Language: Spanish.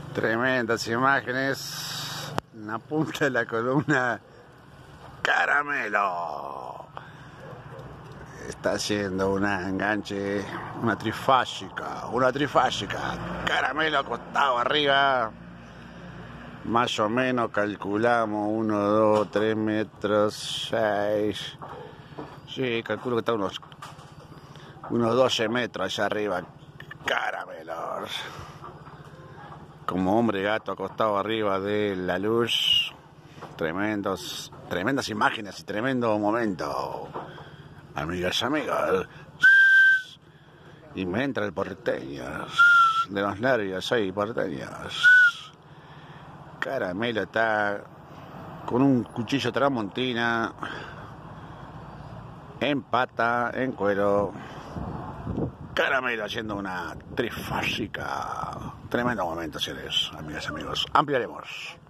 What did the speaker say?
Tremendas imágenes en la punta de la columna. Caramelo está haciendo un enganche, una trifásica. Caramelo acostado arriba, más o menos calculamos 1, 2, 3 metros, 6. Sí, calculo que está unos 12 metros allá arriba. Caramelo como hombre gato acostado arriba de la luz. Tremendas imágenes y tremendo momento, amigas, amigos. Y me entra el porteño de los nervios ahí, porteños. Caramelo está con un cuchillo tramontina, en pata, en cuero. Caramelo haciendo una trifásica. Tremendo momento, señores, amigas, amigos. Ampliaremos.